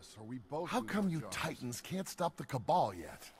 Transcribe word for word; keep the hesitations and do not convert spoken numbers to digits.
us, or we both How lose come our you jobs. Titans can't stop the Cabal yet?